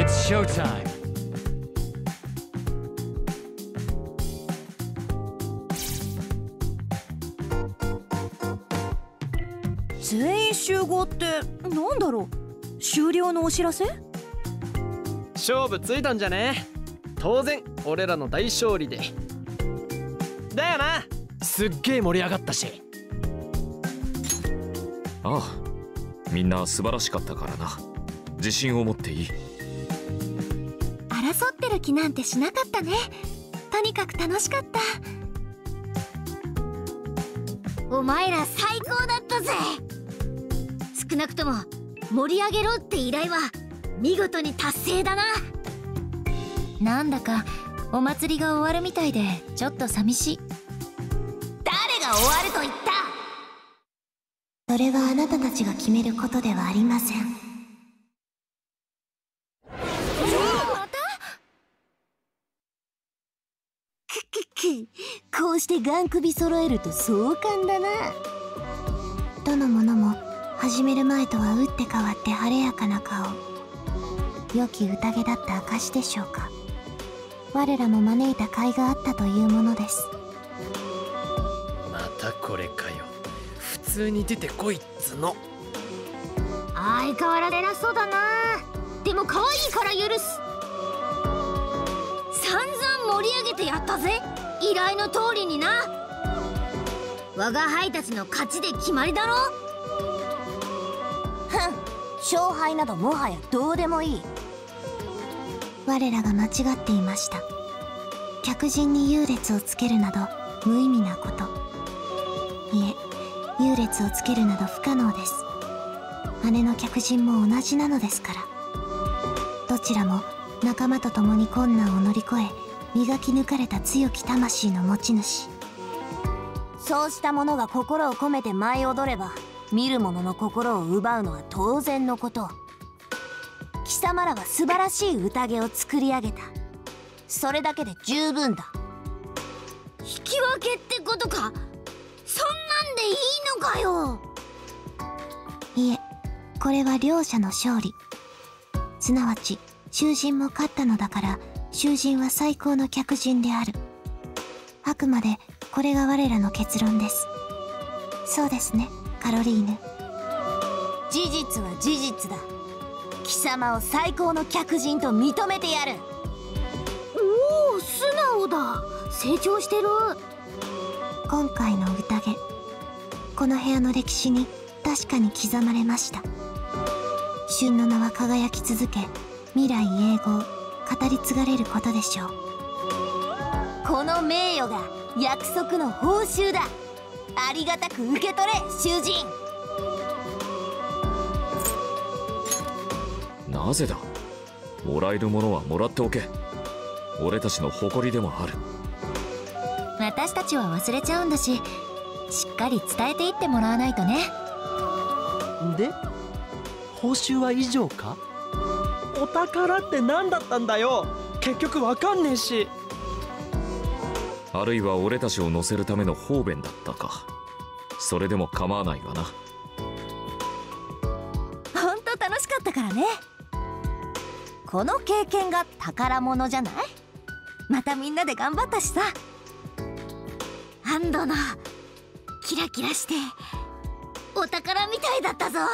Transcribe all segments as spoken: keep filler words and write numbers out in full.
It's showtime. 全員集合ってなんだろう。終了のお知らせ？ 勝負ついたんじゃね。当然俺らの大勝利でだよな。すっげえ盛り上がったし。 ああ、みんな素晴らしかったからな。自信を持っていい。 争ってる気なんてしなかったね。とにかく楽しかった。お前ら最高だったぜ。少なくとも盛り上げろって依頼は見事に達成だな。 なんだかお祭りが終わるみたいでちょっと寂しい。 誰が終わると言った？ それはあなたたちが決めることではありません。 また？くくく、こうしてガン首揃えると壮観だな。 どのものも始める前とは打って変わって晴れやかな顔。良き宴だった証でしょうか。我らも招いた甲斐があったというものです。 またこれかよ。普通に出てこいっつの。 相変わらず偉そうだな。でも可愛いから許す。散々盛り上げてやったぜ、依頼の通りにな。我が輩たちの勝ちで決まりだろ。 ふん、勝敗などもはやどうでもいい。 我らが間違っていました。客人に優劣をつけるなど無意味なこと。いえ、優劣をつけるなど不可能です。姉の客人も同じなのですから。どちらも仲間と共に困難を乗り越え磨き抜かれた強き魂の持ち主。 そうした者が心を込めて舞い踊れば見る者の心を奪うのは当然のこと。貴様らは素晴らしい宴を作り上げた。それだけで十分だ。 引き分けってことか。そんなんでいいのかよ。 いえ、これは両者の勝利。すなわち囚人も勝ったのだから囚人は最高の客人である。あくまでこれが我らの結論です。そうですね、カロリーヌ。 事実は事実だ。貴様を最高の客人と認めてやる。 おお、素直だ。成長してる。 今回の宴、この部屋の歴史に確かに刻まれました。旬の名は輝き続け、未来永劫語り継がれることでしょう。 この名誉が約束の報酬だ。ありがたく受け取れ、囚人。 なぜだ。もらえるものはもらっておけ。俺たちの誇りでもある。 私たちは忘れちゃうんだし、しっかり伝えていってもらわないとね。 で、報酬は以上か？お宝って何だったんだよ。結局わかんねえし。 あるいは俺たちを乗せるための方便だったか。それでも構わないわな。 ほんと楽しかったからね。この経験が宝物じゃない？またみんなで頑張ったしさ。 アンドのキラキラしてお宝みたいだったぞ。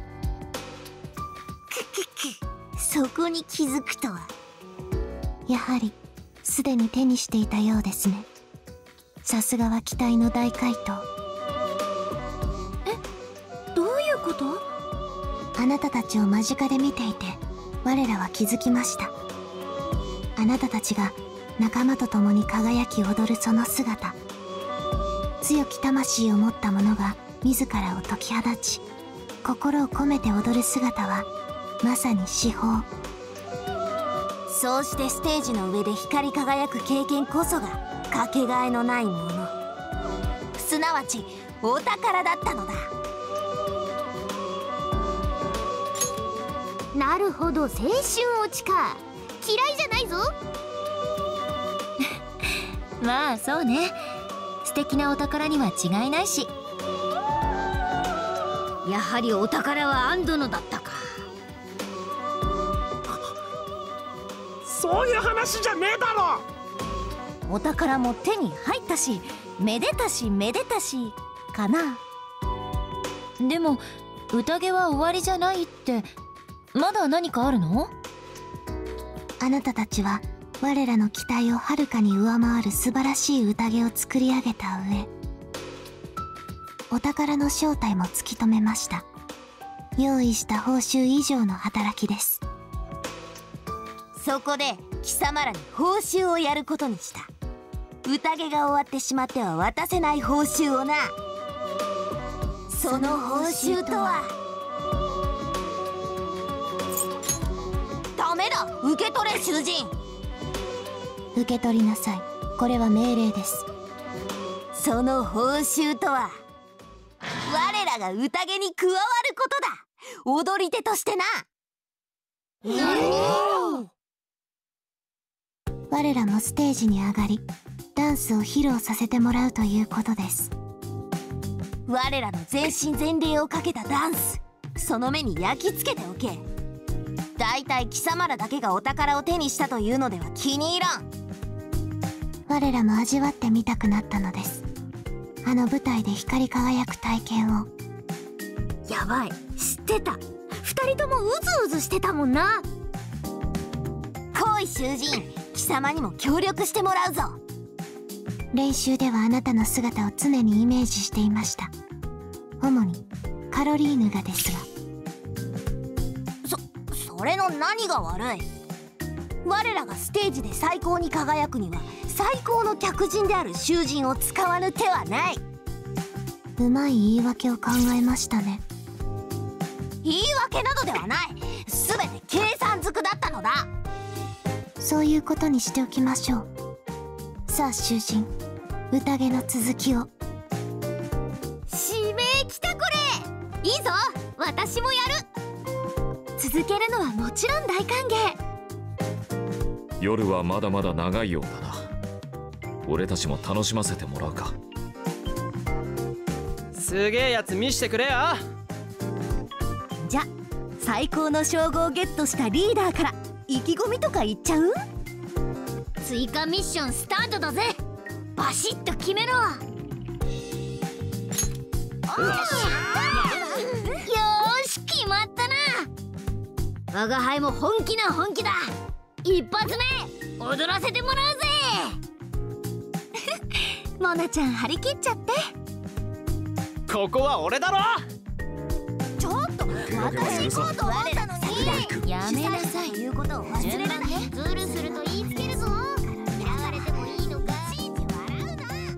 くくく、そこに気づくとは。やはりすでに手にしていたようですね。さすがは期待の大怪盗。 え、どういうこと？ あなたたちを間近で見ていて我らは気づきました。あなたたちが仲間と共に輝き踊るその姿。強き魂を持った者が自らを解き放ち心を込めて踊る姿はまさに至宝。 そうしてステージの上で光り輝く経験こそがかけがえのないもの、すなわちお宝だったのだ。 なるほど、青春落ちか。嫌いじゃないぞ。 まあそうね、素敵なお宝には違いないし。 やはりお宝はアンドのだったか。 そういう話じゃねえだろ。 お宝も手に入ったし、めでたしめでたしかな。でも宴は終わりじゃないって、まだ何かあるの？ あなたたちは我らの期待をはるかに上回る素晴らしい宴を作り上げた上、お宝の正体も突き止めました。用意した報酬以上の働きです。 そこで貴様らに報酬をやることにした。宴が終わってしまっては渡せない報酬をな。その報酬とは、ダメだ、受け取れ囚人。 受け取りなさい。これは命令です。 その報酬とは、我らが宴に加わることだ。踊り手としてな。 何？我らもステージに上がり、ダンスを披露させてもらうということです。 我らの全身全霊をかけたダンス、その目に焼き付けておけ。だいたい貴様らだけがお宝を手にしたというのでは気に入らん。 我らも味わってみたくなったのです。あの舞台で光り輝く体験を。 やばい、知ってた。二人ともうずうずしてたもんな。 来い囚人、貴様にも協力してもらうぞ。 練習ではあなたの姿を常にイメージしていました。主にカロリーヌがですが。 そ、それの何が悪い？我らがステージで最高に輝くには最高の客人である囚人を使わぬ手はない。 うまい言い訳を考えましたね。 言い訳などではない。全て計算づくだったのだ。 そういうことにしておきましょう。さあ囚人、宴の続きを。 指名来たこれ。いいぞ、私もやる。続けるのはもちろん大歓迎。 夜はまだまだ長いようだな。俺たちも楽しませてもらうか。 すげえやつ見してくれよ。 じゃ、最高の称号をゲットしたリーダーから意気込みとか言っちゃう？ 追加ミッションスタートだぜ。バシッと決めろ。よーし、決まったな。我が輩も本気な本気だ。一発目踊らせてもらうぜ。 モナちゃん張り切っちゃって。 ここは俺だろ。 ちょっと私行こうと思ったのに。 やめなさい。 ということを忘れるな。 ズルすると言いつけるぞ。嫌われてもいいのか。 信じ笑うな。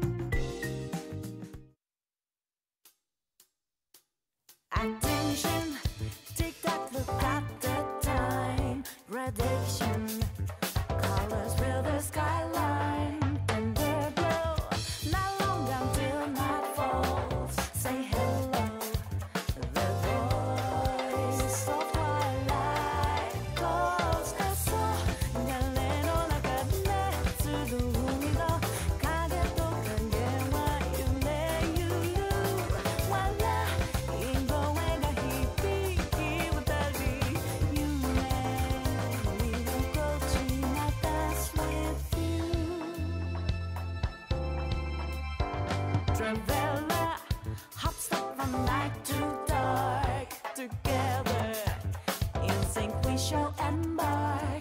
Attention, take that look at the time. Radiation, colors fill the skyline. And the glow, not long until night falls. Say hello, the voice of twilight calls us all. 流れの中で集う海の影と影は揺れゆる。笑い声が響き渡り、夢見心地また with you. Traveler, hot stop from night to dark. Together, in sync we shall embark.